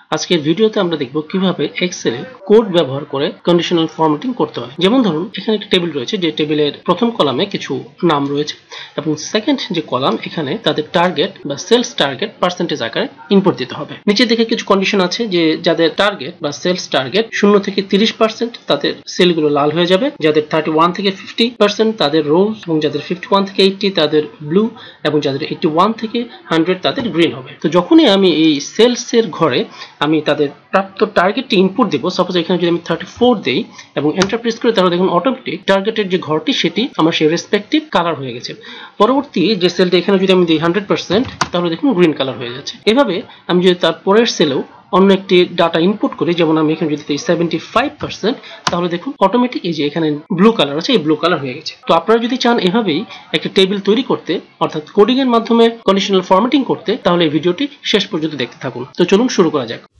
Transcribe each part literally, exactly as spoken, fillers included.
আজকের ভিডিওতে আমরা দেখব কিভাবে এক্সেলে কোড ব্যবহার করে কন্ডিশনাল ফরম্যাটিং করতে হয়। যেমন ধরুন এখানে একটা টেবিল রয়েছে, যে টেবিলের প্রথম কলামে কিছু নাম রয়েছে এবং সেকেন্ড যে কলাম এখানে তাদের টার্গেট বা সেলস টার্গেট পার্সেন্টেজ আকারে ইনপুট দিতে হবে। নিচে দেখে কিছু কন্ডিশন আছে যে যাদের টার্গেট বা সেলস টার্গেট শূন্য থেকে তিরিশ পার্সেন্ট তাদের সেলগুলো লাল হয়ে যাবে, যাদের থার্টি ওয়ান থেকে ফিফটি পার্সেন্ট তাদের রোজ, এবং যাদের ফিফটি ওয়ান থেকে এইটটি তাদের ব্লু, এবং যাদের এইটটি ওয়ান থেকে হান্ড্রেড তাদের গ্রিন হবে। তো যখনই আমি এই সেলস এর ঘরে আমি তাদের প্রাপ্ত টার্গেটটি ইনপুট দেব, সাপোজ এখানে যদি আমি থার্টি ফোর দেই এবং এন্টার প্রেস করি, তাহলে দেখুন অটোমেটিক টার্গেটের যে ঘরটি সেটি আমার সেই রেসপেক্টিভ কালার হয়ে গেছে। পরবর্তী যে সেলটা এখানে যদি আমি দিই হান্ড্রেড পার্সেন্ট, তাহলে দেখুন গ্রিন কালার হয়ে যাচ্ছে। এভাবে আমি যদি তার পরের সেলেও অন্য একটি ডাটা ইনপুট করি, যেমন আমি এখানে যদি দিই সেভেন্টি ফাইভ পার্সেন্ট, তাহলে দেখুন অটোমেটিক এই যে এখানে ব্লু কালার আছে, এই ব্লু কালার হয়ে গেছে। তো আপনারা যদি চান এভাবেই একটা টেবিল তৈরি করতে, অর্থাৎ কোডিং এর মাধ্যমে কন্ডিশনাল ফরম্যাটিং করতে, তাহলে এই ভিডিওটি শেষ পর্যন্ত দেখতে থাকুন। তো চলুন শুরু করা যাক।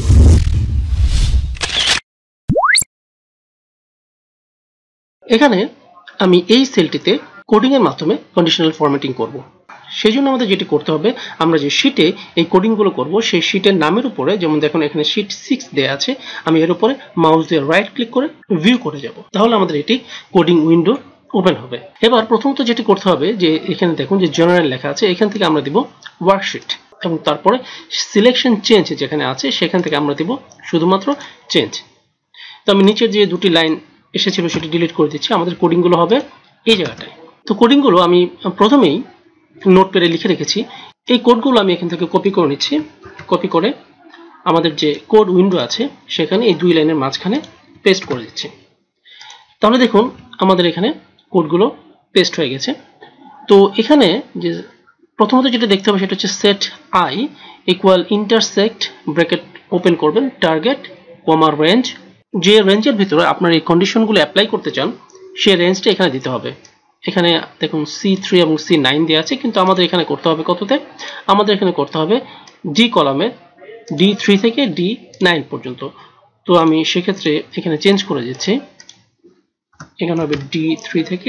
এখানে আমি এই সেলটিতে কোডিং এর মাধ্যমে কন্ডিশনাল ফরম্যাটিং করব। সেই জন্য আমাদের যেটি করতে হবে, আমরা যে শীটে এই কোডিংগুলো করব সেই শীটের নামের উপরে, যেমন দেখুন এখানে শীট সিক্স দেওয়া আছে, আমি এর উপরে মাউস দিয়ে রাইট ক্লিক করে ভিউ করে যাব, তাহলে আমাদের এটি কোডিং উইন্ডো ওপেন হবে। এবার প্রথমত যেটি করতে হবে, যে এখানে দেখুন যে জেনারেল লেখা আছে, এখান থেকে আমরা দিব ওয়ার্কশিট, এবং তারপরে সিলেকশন চেঞ্জ যেখানে আছে সেখান থেকে আমরা দিব শুধুমাত্র চেঞ্জ। তো আমি নিচের যে দুটি লাইন এসেছিল সেটি ডিলিট করে দিচ্ছি, আমাদের কোডিংগুলো হবে এই জায়গাটায়। তো কোডিংগুলো আমি প্রথমেই নোটপ্যাডে লিখে রেখেছি, এই কোডগুলো আমি এখান থেকে কপি করে নিচ্ছি। কপি করে আমাদের যে কোড উইন্ডো আছে সেখানে এই দুই লাইনের মাঝখানে পেস্ট করে দিচ্ছি। তাহলে দেখুন আমাদের এখানে কোডগুলো পেস্ট হয়ে গেছে। তো এখানে যে প্রথমত যেটা দেখতে হবে সেটা হচ্ছে set I equal intersect bracket open করবেন টার্গেট কমা রেঞ্জ। যে রেঞ্জের ভিতরে আপনার এই কন্ডিশনগুলো অ্যাপ্লাই করতে চান সেই রেঞ্জটা এখানে দিতে হবে। এখানে দেখুন সি থ্রি এবং সি নাইন দেওয়া আছে, কিন্তু আমাদের এখানে করতে হবে কততে? আমাদের এখানে করতে হবে ডি কলামে ডি থ্রি থেকে ডি নাইন পর্যন্ত। তো আমি সেক্ষেত্রে এখানে চেঞ্জ করে দিচ্ছি, এখানে হবে ডি থ্রি থেকে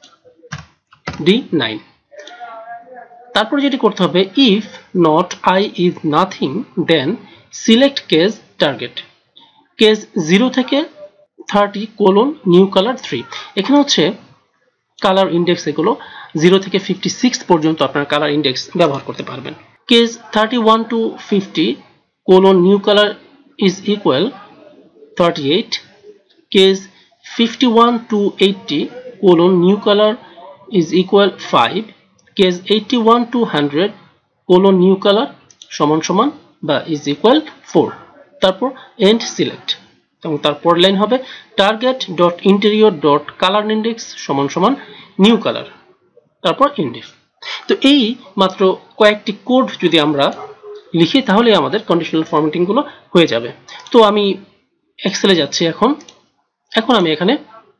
ডি নাইন। তারপর যেটি করতে হবে, if not I is nothing then select case target, case zero থেকে thirty colon new colour three. এখানে হচ্ছে কালার ইন্ডেক্স, এগুলো জিরো থেকে ফিফটি সিক্স পর্যন্ত আপনার কালার ইন্ডেক্স ব্যবহার করতে পারবেন। Case thirty one to fifty colon new colour is equal thirty eight, case fifty one to eighty colon new colour is equal five, case eighty one to hundred colon new colour সমান সমান বা is equal four. তারপর end select, এবং তারপর line হবে target dot interior dot colour index সমান সমান new colour, তারপর ইন্ডিফ। তো এই মাত্র কয়েকটি কোড যদি আমরা লিখি তাহলে আমাদের কন্ডিশনাল ফরম্যাটিং গুলো হয়ে যাবে। তো আমি এক্সেলে যাচ্ছি এখন এখন আমি এখানে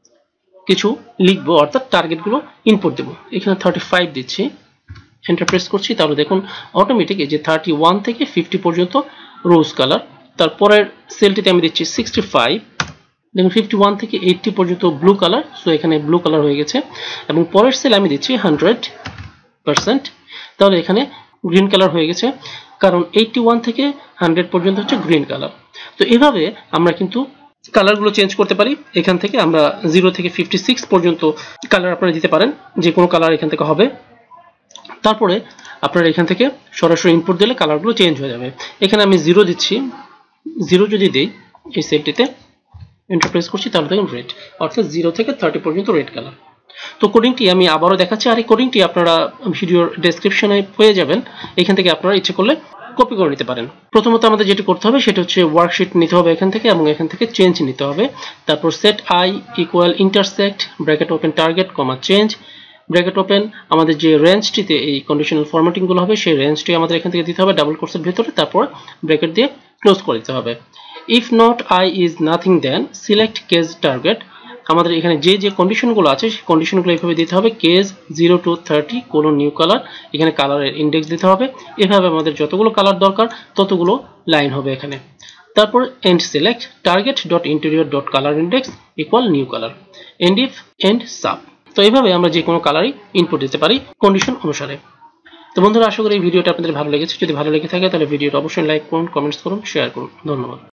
কিছু লিখবো, অর্থাৎ টার্গেট গুলো ইনপুট দেবো। এখানে থার্টি ফাইভ দিচ্ছি, এন্টার প্রেস করছি, তাহলে দেখুন অটোমেটিক এই যে থার্টি ওয়ান থেকে ফিফটি পর্যন্ত রোজ কালার। তারপরের সেলটিতে আমি দিচ্ছি সিক্সটি ফাইভ, দেখুন ফিফটি ওয়ান থেকে এইটটি পর্যন্ত ব্লু কালার, সো এখানে ব্লু কালার হয়ে গেছে। এবং পরের সেল আমি দিচ্ছি হান্ড্রেড পার্সেন্ট, তাহলে এখানে গ্রিন কালার হয়ে গেছে, কারণ এইটটি ওয়ান থেকে হান্ড্রেড পর্যন্ত হচ্ছে গ্রিন কালার। তো এভাবে আমরা কিন্তু কালারগুলো চেঞ্জ করতে পারি। এখান থেকে আমরা জিরো থেকে ফিফটি সিক্স পর্যন্ত কালার আপনারা দিতে পারেন, যে কোনো কালার এখান থেকে হবে। তারপরে আপনারা এখান থেকে সরাসরি ইনপুট দিলে কালারগুলো চেঞ্জ হয়ে যাবে। এখানে আমি জিরো দিচ্ছি, জিরো যদি দিই এই সেলটিতে এন্টার প্রেস করছি, তাহলে দেখুন রেড, অর্থাৎ জিরো থেকে থার্টি পর্যন্ত রেড কালার। তো কোডিংটি আমি আবারও দেখাচ্ছি, আর এই কোডিংটি আপনারা ভিডিওর ডেসক্রিপশনে পেয়ে যাবেন, এখান থেকে আপনারা ইচ্ছে করলে কপি করে নিতে পারেন। প্রথমত আমাদের যেটি করতে হবে সেটা হচ্ছে ওয়ার্কশিট নিতে হবে এখান থেকে, এবং এখান থেকে চেঞ্জ নিতে হবে। তারপর set I equal intersect bracket open target comma change bracket open, আমাদের যে রেঞ্জটিতে এই কন্ডিশনাল ফরম্যাটিং গুলো হবে সেই রেঞ্জটি আমাদের এখান থেকে দিতে হবে ডাবল কোটসের ভিতরে, তারপর ব্র্যাকেট দিয়ে ক্লোজ করে দিতে হবে। If not I is nothing then select case target, আমাদের এখানে যে যে কন্ডিশনগুলো আছে সেই কন্ডিশনগুলো এইভাবে দিতে হবে, case zero to thirty colon new colour, এখানে কালারের ইন্ডেক্স দিতে হবে। এভাবে আমাদের যতগুলো কালার দরকার ততগুলো লাইন হবে এখানে। তারপর end select target dot interior dot colour index equal new colour, end if end sub. তো এইভাবে আমরা যে কোনো কালারই ইনপুট দিতে পারি কন্ডিশন অনুসারে। তো তো বন্ধুরা, আশা করি এই ভিডিওটা আপনাদের ভালো লেগেছে। যদি ভালো লেগে থাকে তাহলে ভিডিওটা অবশ্যই লাইক করুন, কমেন্টস করুন, শেয়ার করুন। ধন্যবাদ।